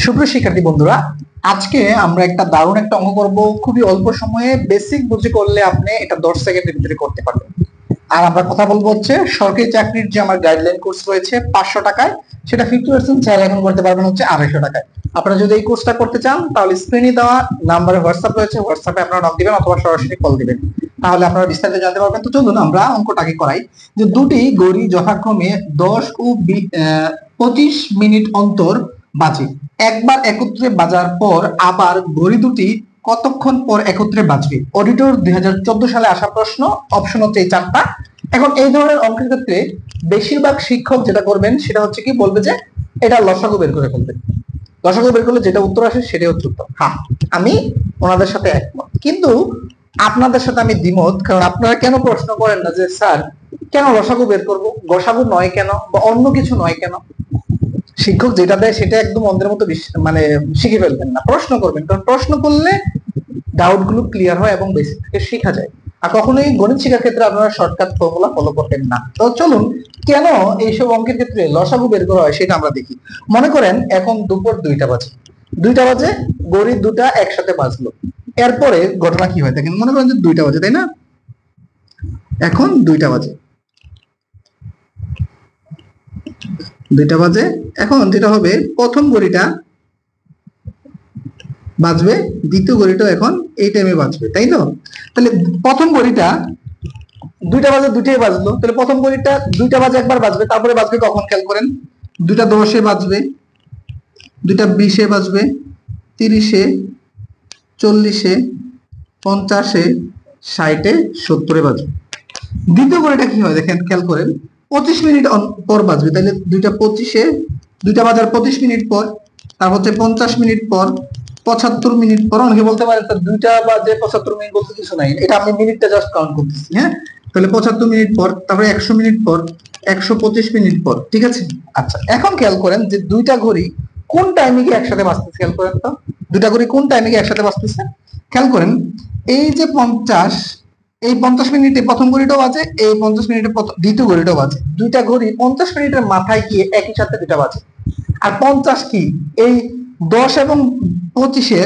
সুপ্রিয় শিক্ষার্থী বন্ধুরা, আজকে আমরা একটা দারুণ একটা অঙ্ক করব। খুবই অল্প সময়ে বেসিক বুঝে করলে আপনি এটা 10 সেকেন্ডের ভিতরে করতে পারবেন। আর আমরা কথা বলবো হচ্ছে সরকারি চাকরির যে আমার গাইডলাইন কোর্স রয়েছে 500 টাকায়, সেটা 50% ছাড় এখন করতে পারবেন হচ্ছে 250 টাকায়। আপনারা যদি এই কোর্সটা করতে চান তাহলে স্ক্রিনে দেওয়া নাম্বারে হোয়াটসঅ্যাপ রয়েছে, হোয়াটসঅ্যাপে আপনারা নক দিবেন অথবা সরাসরি কল দিবেন, তাহলে আপনারা বিস্তারিত জানতে পারবেন। তো চলুন আমরা অঙ্কটাকে করাই। যে দুটি ঘড়ি যথাক্রমে 10 ও 25 মিনিট অন্তর বাজে, একবার একত্রে বাজার পর আবার ঘড়ি দুটি কতক্ষণ পর একত্রে বাজবে। অডিটর 2014 সালে আসা প্রশ্ন। অপশন হচ্ছে এই চারটা। এখন এই ধরনের অঙ্কের ক্ষেত্রে বেশিরভাগ শিক্ষক যেটা করবেন সেটা হচ্ছে কি, বলবে যে এটা লসাগু বের করে ফেলবেন। লসাগু বের করলে যেটা উত্তর আসে সেটাই হচ্ছে উত্তর। হ্যাঁ, আমি ওনাদের সাথে একমত, কিন্তু আপনাদের সাথে আমি দ্বিমত। কারণ আপনারা কেন প্রশ্ন করেন না যে স্যার কেন লসাগু বের করব, গসাগু নয় কেন, বা অন্য কিছু নয় কেন? শিক্ষক যেটা দেয় সেটা একদম অন্ধের মতো মানে শিখে ফেলবেন না, প্রশ্ন করবেন। কারণ প্রশ্ন করলে ডাউট গুলো ক্লিয়ার হয় এবং বেসিক থেকে শেখা যায়। আর কখনোই গণিত শেখার ক্ষেত্রে আপনারা শর্টকাট ফর্মুলা ফলো করবেন না। তো চলুন কেন এইসব অঙ্কের ক্ষেত্রে লসাগু বের করা হয় সেটা আমরা দেখি। মনে করেন এখন দুপুর 2টা বাজে, 2টা বাজে, ঘড়ি দুটা একসাথে বাজলো। এরপরে ঘটনা কি হয় দেখেন। মনে করেন যে 2টা বাজে, তাই না? এখন 2টা বাজে, 2টা বাজে। এখন যেটা হবে, প্রথম ঘড়িটা বাজবে, দ্বিতীয় ঘড়িটা এখন এই টাইমে বাজবে, তাই তো? তাহলে প্রথম ঘড়িটা 2টা বাজে, 2টাই বাজলো। তাহলে প্রথম ঘড়িটা 2টা বাজে একবার বাজবে, তারপরে বাজবে কখন খেয়াল করেন। 2টা 10-এ বাজবে, 2টা 20-এ বাজবে, 30-এ, 40-এ, 50-এ, 60-এ, 70-এ বাজবে। দ্বিতীয় ঘড়িটা কি হয় দেখেন, খেয়াল করেন, 25 মিনিট পর বাজবে। তাহলে 2টা 25-এ, 2টা বাজার 25 মিনিট পর, তারপর হচ্ছে 50 মিনিট পর, 75 মিনিট পর। অনেকে বলতে পারে স্যার 2টা বাজে 75 মিনিট বলতে কিছু নাই, এটা আমি মিনিটটা জাস্ট কাউন্ট করতেছি। হ্যাঁ, তাহলে 75 মিনিট পর, তারপরে 100 মিনিট পর, 125 মিনিট পর। ঠিক আছে? আচ্ছা, এখন খেয়াল করেন যে দুইটা ঘড়ি কোন টাইমে গিয়ে একসাথে বাজতেছে। খেয়াল করেন তো, দুইটা ঘড়ি কোন টাইমে গিয়ে একসাথে বাজতেছে। খেয়াল করেন, এই যে 50, এই 50 মিনিটে প্রথম ঘড়িটাও বাজে, এই 50 মিনিটে দ্বিতীয় ঘড়িটাও বাজে। দুইটা ঘড়ি 50 মিনিটের মাথায় গিয়ে একই সাথে দুটা বাজে। আর 50 কি, এই 10 এবং 25-এর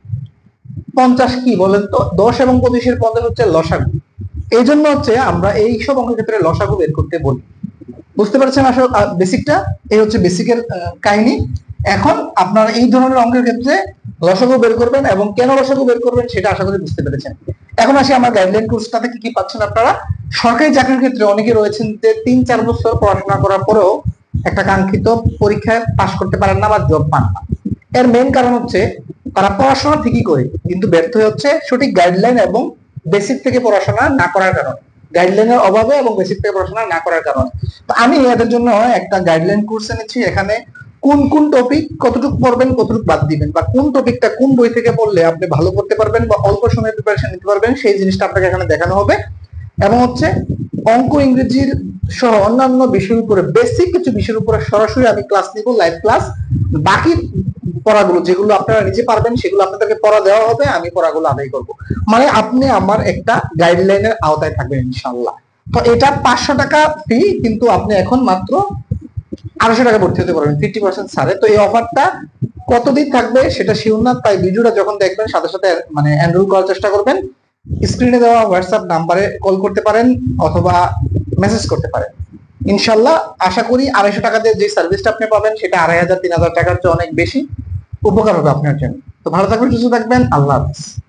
50 কি বলেন তো? 10 এবং 25-এর 50 হচ্ছে লসাগু। এই জন্য হচ্ছে আমরা এই সব অঙ্কের ক্ষেত্রে লসাগু বের করতে বলি। বুঝতে পারছেন আসলে বেসিকটা? এই হচ্ছে বেসিকের কাহিনী। এখন আপনারা এই ধরনের অঙ্কের ক্ষেত্রে লসাগু বের করবেন, এবং কেন লসাগু বের করবেন সেটা আশা করি বুঝতে পেরেছেন। এখন আসি আমার গাইডলাইন কোর্সটাতে কি কি পাচ্ছেন আপনারা। সরকারি চাকরির ক্ষেত্রে অনেকে রয়েছেন যে 3-4 বছর পড়াশোনা করার পরেও একটা কাঙ্ক্ষিত পরীক্ষায় পাশ করতে পারেন না বা জব পান না। এর মেইন কারণ হচ্ছে তারা পড়াশোনা ঠিকই করে কিন্তু ব্যর্থ হচ্ছে সঠিক গাইডলাইন এবং বেসিক থেকে পড়াশোনা না করার কারণে, গাইডলাইনের অভাবে এবং বেসিক থেকে পড়াশোনা না করার কারণে। তো আমি এদের জন্য একটা গাইডলাইন কোর্স এনেছি। এখানে কোন কোন টপিক কতটুকু পড়বেন, কতটুকু বাদ দিবেন, বা কোন টপিকটা কোন বই থেকে পড়লে আপনি ভালো করতে পারবেন বা অল্প সময়ে প্রিপারেশন নিতে পারবেন, সেই জিনিসটা আপনাকে এখানে দেখানো হবে। এবং হচ্ছে অঙ্ক, ইংরেজির সহ অন্যান্য বিষয়ের উপরে, বেসিক কিছু বিষয়ের উপরে সরাসরি আমি ক্লাস নিব, লাইভ ক্লাস। বাকি পড়াগুলো যেগুলো আপনারা নিজে পারবেন সেগুলো আপনাদেরকে পড়া দেওয়া হবে, আমি পড়াগুলো আদায় করব। মানে আপনি আমার একটা গাইডলাইনের আওতায় থাকবেন ইনশাআল্লাহ। তো এটা 500 টাকা ফি, কিন্তু আপনি এখন মাত্র 250 টাকা ভর্তি হতে পারবেন 50% ছাড়ে। তো এই অফারটা কতদিন থাকবে সেটা শিওর না, তাই ভিডিওটা যখন দেখবেন সাথে সাথে মানে এনরোল করার চেষ্টা করবেন। স্ক্রিনে দেওয়া হোয়াটসঅ্যাপ নাম্বারে কল করতে পারেন অথবা মেসেজ করতে পারেন। ইনশাল্লাহ আশা করি 250 টাকা দিয়ে যে সার্ভিসটা আপনি পাবেন সেটা 2500-3000 টাকার চেয়ে অনেক বেশি উপকার হবে আপনার জন্য। তো ভালো থাকবেন, সুস্থ থাকবেন, আল্লাহ হাফেজ।